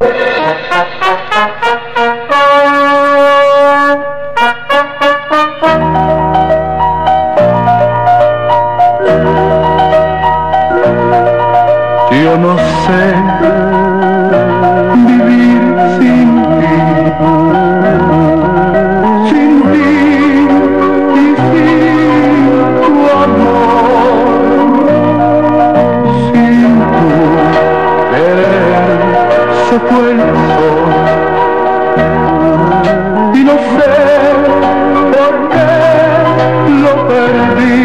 Yo no sé vivir sin ti y sin tu amor, sin tu querer se fue el sol y no sé por qué lo perdí.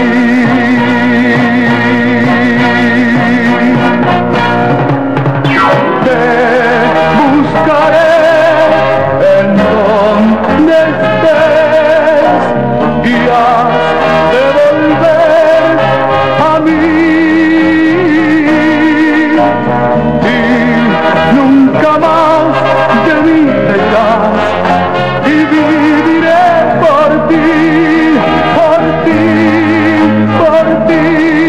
Nunca más de mí te irás y viviré por ti, por ti, por ti.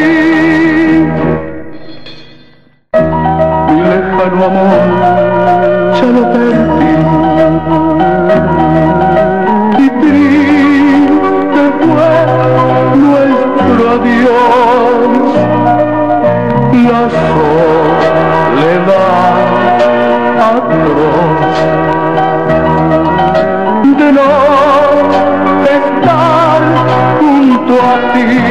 Mi lejano amor ya lo perdí y triste fue nuestro adiós. La soledad atroz de no estar junto a ti.